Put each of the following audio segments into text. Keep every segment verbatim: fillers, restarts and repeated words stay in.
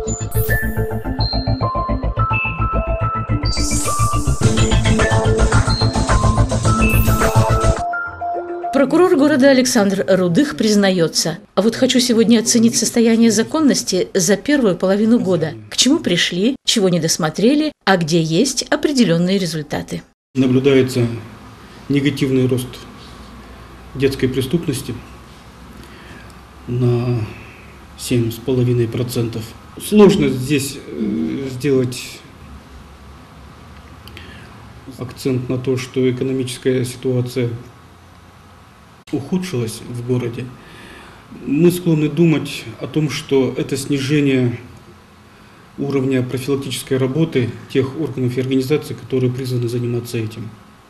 Прокурор города Александр Рудых признается: а вот хочу сегодня оценить состояние законности за первую половину года. К чему пришли, чего не досмотрели, а где есть определенные результаты. Наблюдается негативный рост детской преступности на семь с половиной процентов. Сложно здесь сделать акцент на то, что экономическая ситуация ухудшилась в городе. Мы склонны думать о том, что это снижение уровня профилактической работы тех органов и организаций, которые призваны заниматься этим.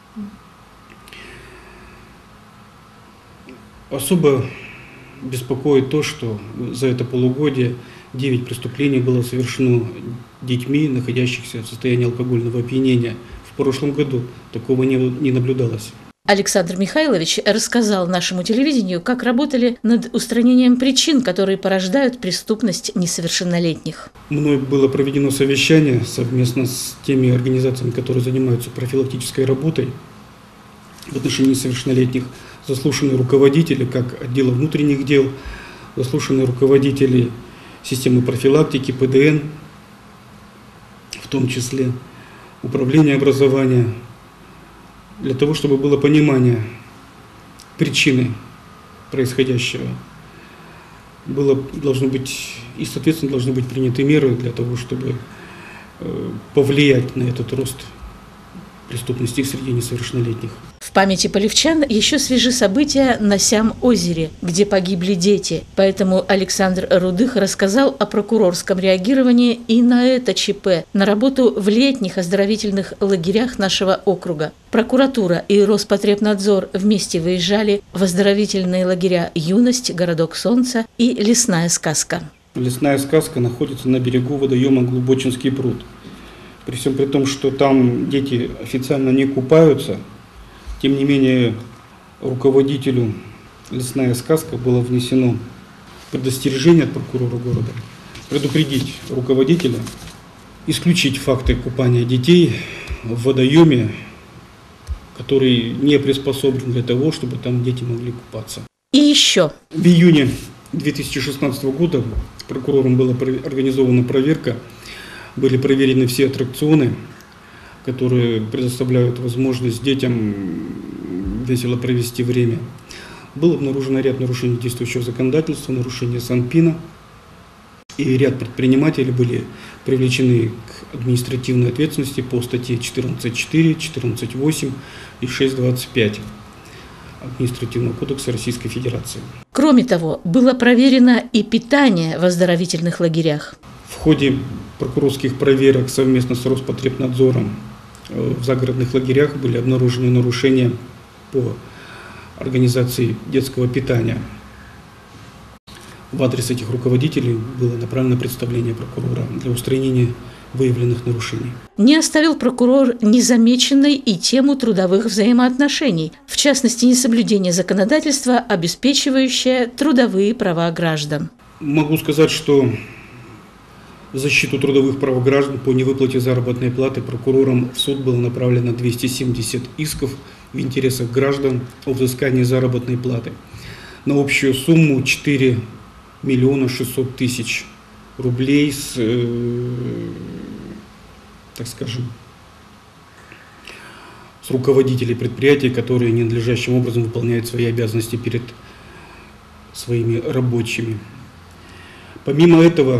Особо беспокоит то, что за это полугодие девять преступлений было совершено детьми, находящихся в состоянии алкогольного опьянения. В прошлом году такого не, не наблюдалось. Александр Михайлович рассказал нашему телевидению, как работали над устранением причин, которые порождают преступность несовершеннолетних. Мной было проведено совещание совместно с теми организациями, которые занимаются профилактической работой в отношении несовершеннолетних. Заслушаны руководители как отдела внутренних дел, заслушаны руководители системы профилактики, Пэ Дэ Эн, в том числе управление образования, для того, чтобы было понимание причины происходящего. Было, должно быть, и, соответственно, должны быть приняты меры для того, чтобы э, повлиять на этот рост преступности среди несовершеннолетних. В памяти полевчан еще свежи события на Сям-озере, где погибли дети. Поэтому Александр Рудых рассказал о прокурорском реагировании и на это Че Пэ, на работу в летних оздоровительных лагерях нашего округа. Прокуратура и Роспотребнадзор вместе выезжали в оздоровительные лагеря «Юность», «Городок солнца» и «Лесная сказка». «Лесная сказка» находится на берегу водоема Глубочинский пруд. При всем при том, что там дети официально не купаются, тем не менее руководителю «Лесная сказка» было внесено предостережение от прокурора города, предупредить руководителя, исключить факты купания детей в водоеме, который не приспособлен для того, чтобы там дети могли купаться. И еще. В июне две тысячи шестнадцатого года прокурором была организована проверка. Были проверены все аттракционы, которые предоставляют возможность детям весело провести время. Был обнаружен ряд нарушений действующего законодательства, нарушения Санпина. И ряд предпринимателей были привлечены к административной ответственности по статье четырнадцать четыре, четырнадцать восемь и шесть двадцать пять Административного кодекса Российской Федерации. Кроме того, было проверено и питание в оздоровительных лагерях. В ходе прокурорских проверок совместно с Роспотребнадзором в загородных лагерях были обнаружены нарушения по организации детского питания. В адрес этих руководителей было направлено представление прокурора для устранения выявленных нарушений. Не оставил прокурор незамеченной и тему трудовых взаимоотношений, в частности, несоблюдение законодательства, обеспечивающее трудовые права граждан. Могу сказать, что в защиту трудовых прав граждан по невыплате заработной платы прокурором в суд было направлено двести семьдесят исков в интересах граждан о взыскании заработной платы на общую сумму четыре миллиона шестьсот тысяч рублей с, э, так скажем, с руководителей предприятий, которые ненадлежащим образом выполняют свои обязанности перед своими рабочими. Помимо этого,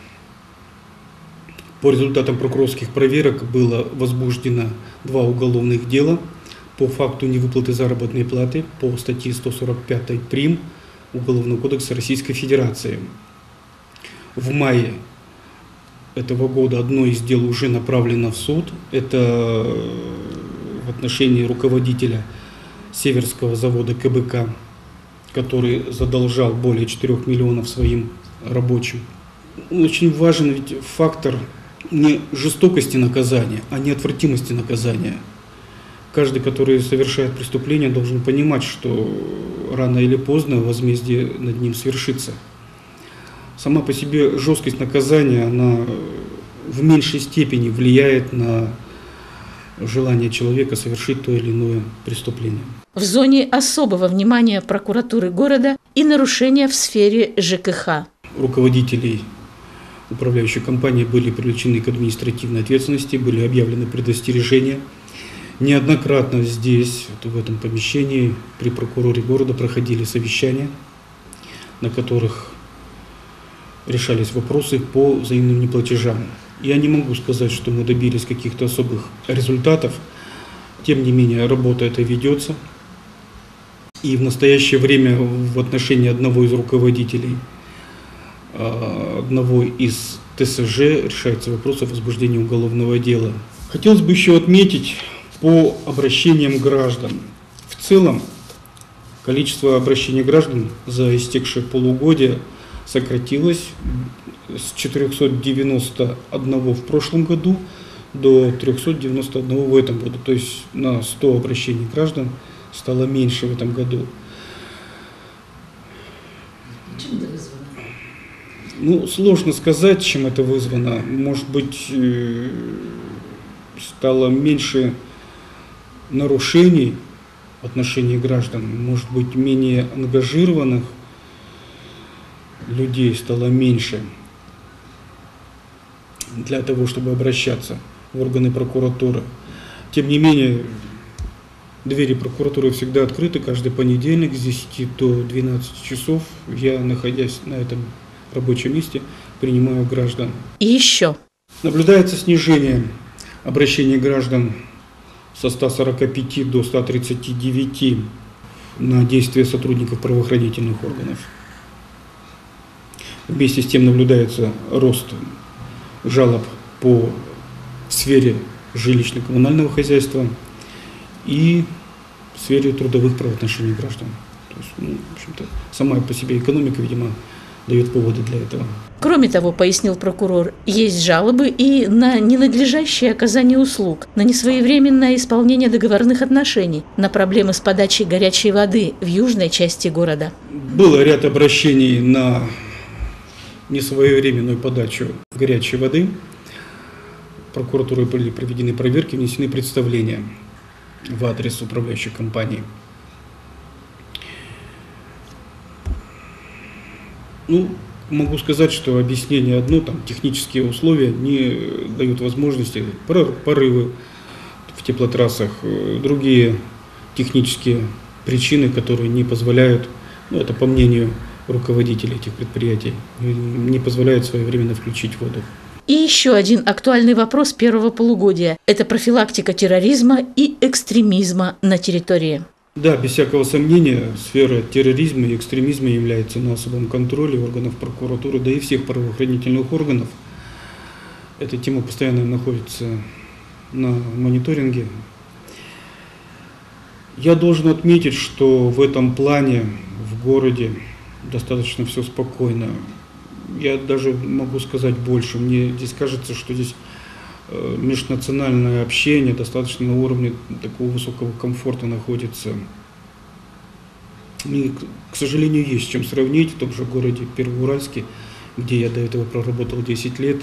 по результатам прокурорских проверок было возбуждено два уголовных дела по факту невыплаты заработной платы по статье сто сорок пять прим. Уголовного кодекса Российской Федерации. В мае этого года одно из дел уже направлено в суд. Это в отношении руководителя Северского завода Ка Бэ Ка, который задолжал более четырёх миллионов своим рабочим. Очень важен ведь фактор не жестокости наказания, а неотвратимости наказания. Каждый, который совершает преступление, должен понимать, что рано или поздно возмездие над ним свершится. Сама по себе жесткость наказания, она в меньшей степени влияет на желание человека совершить то или иное преступление. В зоне особого внимания прокуратуры города и нарушения в сфере ЖКХ. Руководителей управляющей компании были привлечены к административной ответственности, были объявлены предостережения. Неоднократно здесь, в этом помещении, при прокуроре города проходили совещания, на которых решались вопросы по взаимным неплатежам. Я не могу сказать, что мы добились каких-то особых результатов. Тем не менее, работа эта ведется. И в настоящее время в отношении одного из руководителей, одного из ТСЖ решается вопрос о возбуждении уголовного дела. Хотелось бы еще отметить по обращениям граждан. В целом, количество обращений граждан за истекшее полугодие сократилось с четырёхсот девяноста одного в прошлом году до трёхсот девяноста одного в этом году. То есть на сто обращений граждан стало меньше в этом году. Чем это вызвано? Ну, сложно сказать, чем это вызвано. Может быть, стало меньше нарушений в отношении граждан, может быть, менее ангажированных людей стало меньше для того, чтобы обращаться в органы прокуратуры. Тем не менее, двери прокуратуры всегда открыты каждый понедельник с десяти до двенадцати часов. Я, находясь на этом рабочем месте, принимаю граждан. И еще. Наблюдается снижение обращений граждан со ста сорока пяти до ста тридцати девяти на действия сотрудников правоохранительных органов. Вместе с тем наблюдается рост жалоб по сфере жилищно-коммунального хозяйства и в сфере трудовых правоотношений граждан. То есть, ну, в общем-то, сама по себе экономика, видимо, дает поводы для этого. Кроме того, пояснил прокурор, есть жалобы и на ненадлежащее оказание услуг, на несвоевременное исполнение договорных отношений, на проблемы с подачей горячей воды в южной части города. Было ряд обращений на несвоевременную подачу горячей воды. Прокуратурой были проведены проверки, внесены представления в адрес управляющей компании. Ну, могу сказать, что объяснение одно, там технические условия не дают возможности, порывы в теплотрассах, другие технические причины, которые не позволяют, ну, это по мнению руководителей этих предприятий, не позволяют своевременно включить воду. И еще один актуальный вопрос первого полугодия – это профилактика терроризма и экстремизма на территории. Да, без всякого сомнения, сфера терроризма и экстремизма является на особом контроле органов прокуратуры, да и всех правоохранительных органов. Эта тема постоянно находится на мониторинге. Я должен отметить, что в этом плане в городе достаточно все спокойно. Я даже могу сказать больше. Мне здесь кажется, что здесь межнациональное общение достаточно на уровне такого высокого комфорта находится. И, к сожалению, есть с чем сравнить. В том же городе Первоуральске, где я до этого проработал десять лет,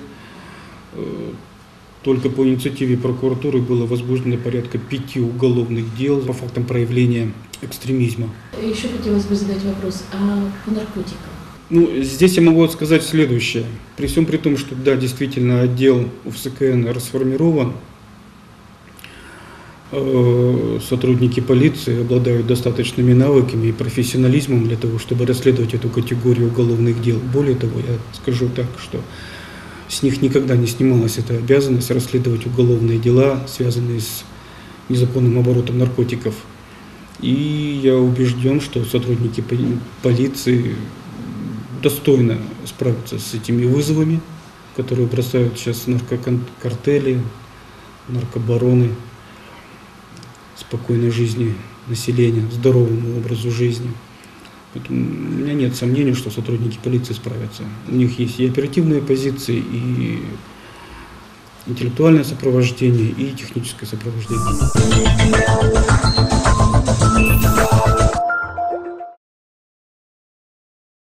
только по инициативе прокуратуры было возбуждено порядка пяти уголовных дел по фактам проявления экстремизма. Еще хотелось бы задать вопрос, а по наркотикам? Ну, здесь я могу сказать следующее. При всем при том, что да, действительно отдел УФСКН расформирован, э, сотрудники полиции обладают достаточными навыками и профессионализмом для того, чтобы расследовать эту категорию уголовных дел. Более того, я скажу так, что с них никогда не снималась эта обязанность расследовать уголовные дела, связанные с незаконным оборотом наркотиков. И я убежден, что сотрудники полиции достойно справиться с этими вызовами, которые бросают сейчас наркокартели, наркобароны, спокойной жизни населения, здоровому образу жизни. Поэтому у меня нет сомнений, что сотрудники полиции справятся. У них есть и оперативные позиции, и интеллектуальное сопровождение, и техническое сопровождение.